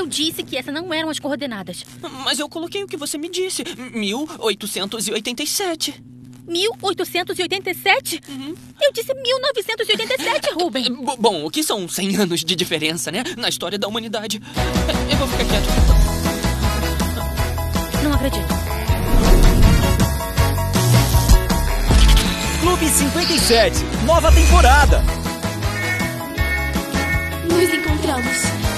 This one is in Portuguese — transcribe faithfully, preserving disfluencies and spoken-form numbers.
disse que essas não eram as coordenadas. Mas eu coloquei o que você me disse. mil oitocentos e oitenta e sete. mil oitocentos e oitenta e sete? Uhum. Eu disse mil novecentos e oitenta e sete, Ruben. B- bom, o que são cem anos de diferença, né? Na história da humanidade. Eu vou ficar quieto. Não acredito. Clube cinquenta e sete, nova temporada. Nos encontramos.